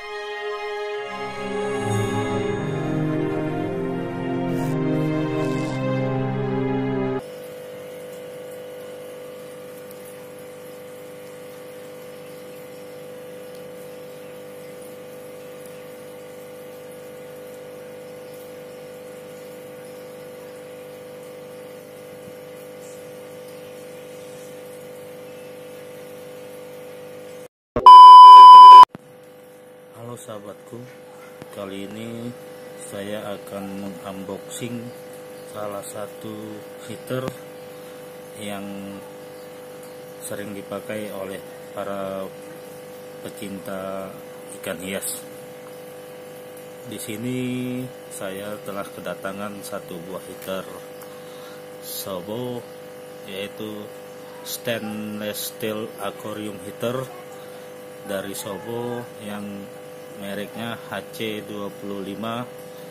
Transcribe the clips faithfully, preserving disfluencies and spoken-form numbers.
Halo sahabatku, kali ini saya akan mengunboxing salah satu heater yang sering dipakai oleh para pecinta ikan hias. Di sini saya telah kedatangan satu buah heater Sobo, yaitu stainless steel aquarium heater dari Sobo yang mereknya H C dua puluh lima.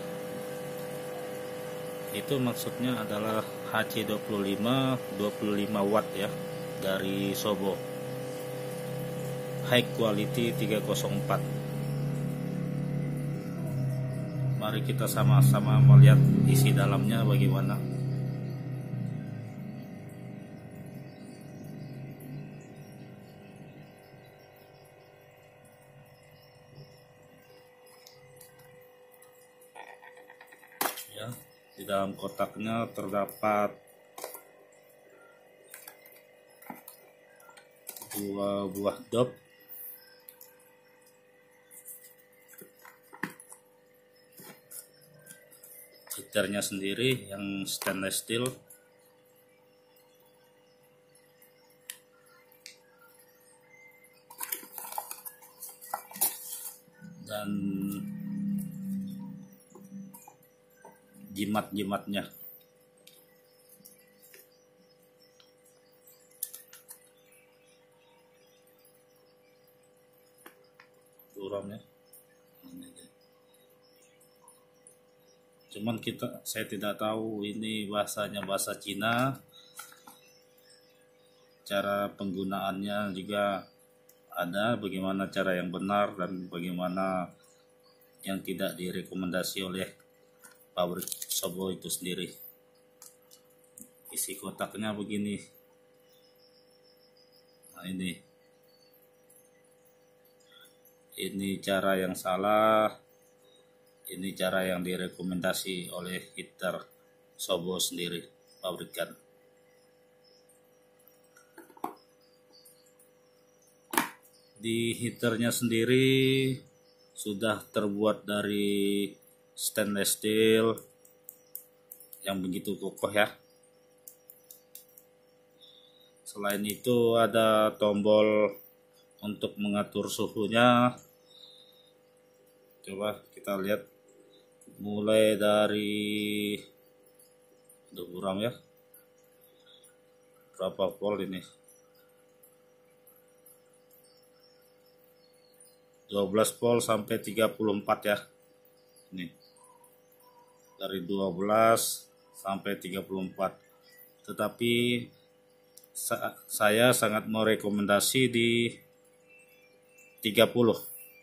Itu maksudnya adalah H C dua puluh lima dua puluh lima watt ya, dari Sobo, high quality tiga nol empat. Mari kita sama-sama melihat isi dalamnya bagaimana. Ya, di dalam kotaknya terdapat dua buah dop, heaternya sendiri yang stainless steel, dan jimat-jimatnya. Suramnya. Cuman kita saya tidak tahu ini bahasanya bahasa Cina. Cara penggunaannya juga ada, bagaimana cara yang benar dan bagaimana yang tidak direkomendasi oleh pabrik Sobo itu sendiri. Isi kotaknya begini. Nah ini, ini cara yang salah, ini cara yang direkomendasi oleh heater Sobo sendiri, pabrikan. Di heaternya sendiri sudah terbuat dari stainless steel yang begitu kokoh ya. Selain itu ada tombol untuk mengatur suhunya. Coba kita lihat mulai dari, aduh buram ya, berapa volt ini, dua belas volt sampai tiga puluh empat ya. Ini dari dua belas sampai tiga puluh empat, tetapi sa saya sangat merekomendasi di tiga puluh,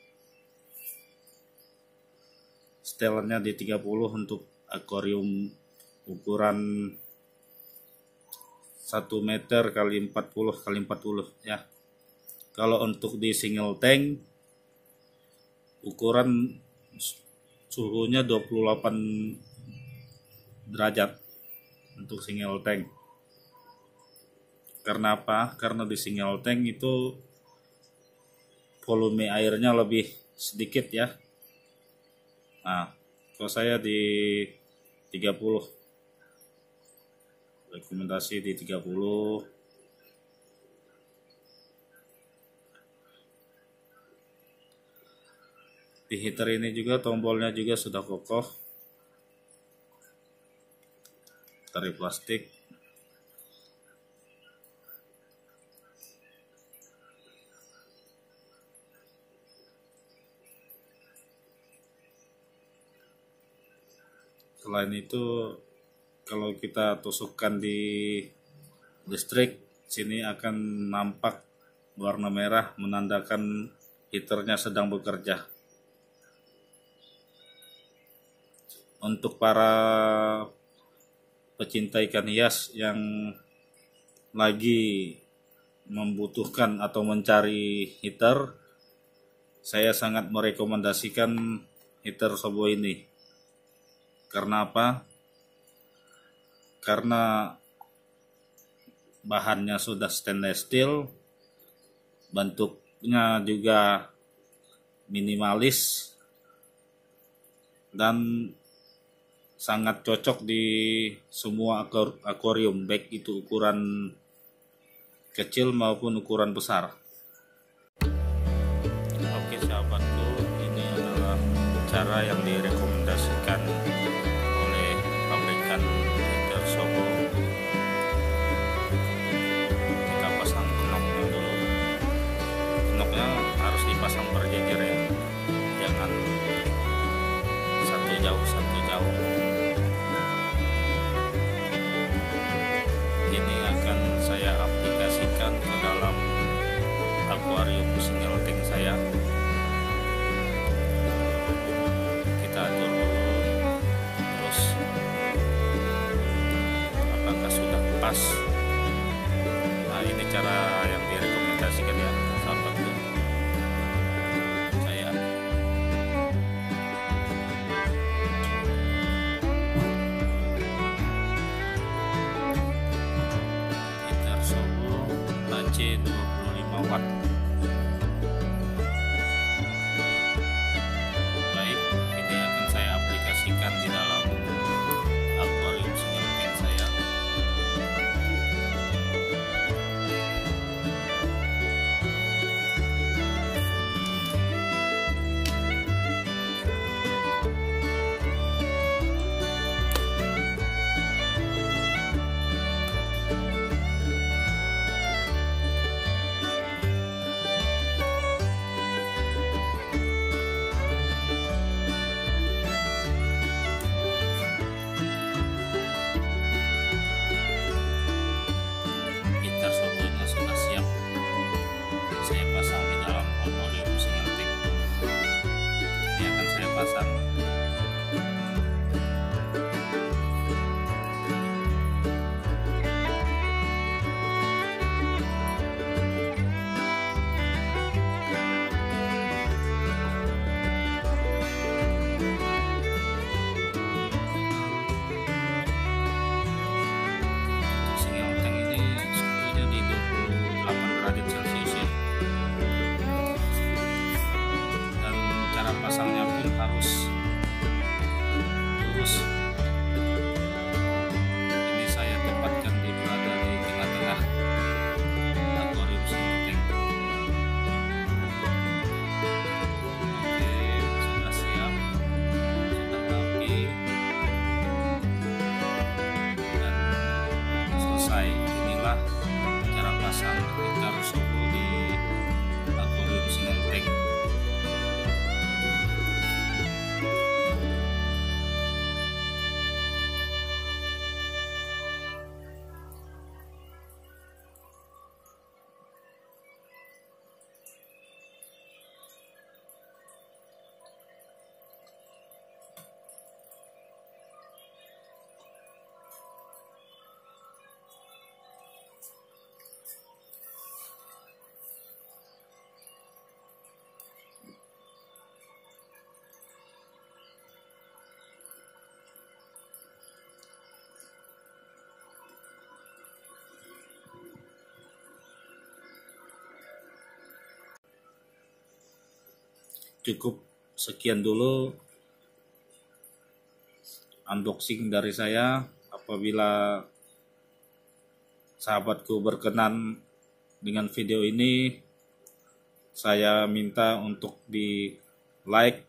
setelannya di tiga puluh untuk akuarium ukuran satu meter kali empat puluh kali empat puluh ya. Kalau untuk di single tank ukuran suhunya dua puluh delapan derajat untuk single tank. Karena apa? Karena di single tank itu volume airnya lebih sedikit ya. Nah, kalau saya di tiga puluh, rekomendasi di tiga puluh. Di heater ini juga tombolnya juga sudah kokoh dari plastik. Selain itu, kalau kita tusukkan di listrik, sini akan nampak warna merah menandakan heaternya sedang bekerja. untuk para pecinta ikan hias yang lagi membutuhkan atau mencari heater, saya sangat merekomendasikan heater Sobo ini. Karena apa? Karena bahannya sudah stainless steel, bentuknya juga minimalis, dan sangat cocok di semua akuarium, baik itu ukuran kecil maupun ukuran besar. Oke sahabatku, ini adalah cara yang direkomendasikan oleh pabrikan heater Sobo. Kita pasang knopnya dulu. Knopnya harus dipasang berjejer ya, jangan satu jauh satu jauh. Ini akan saya aplikasikan ke dalam akuarium single tank saya. Kita atur dulu, terus apakah sudah pas. Nah, ini cara yang direkomendasikan ya sahabatku. Saya heater Sobo A C dua puluh lima watt. Baik, ini akan saya aplikasikan di dalam akuarium single tank saya. Heater Sobo-nya sudah siap saya pasang di dalam akuarium single tank. Ini akan saya pasang. Single tank ini suhunya di dua puluh delapan derajat Celcius ya. Dan cara pasangnya pun harus lurus. Ini saya tempatkan di berada di tengah-tengah akuarium single tank. Oke, sudah siap, sudah rapi, dan selesai. Inilah cara pasang heater Sobo di akuarium single tank. Cukup sekian dulu unboxing dari saya. Apabila sahabatku berkenan dengan video ini, saya minta untuk di like,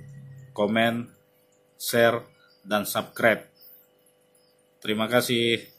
komen, share, dan subscribe. Terima kasih.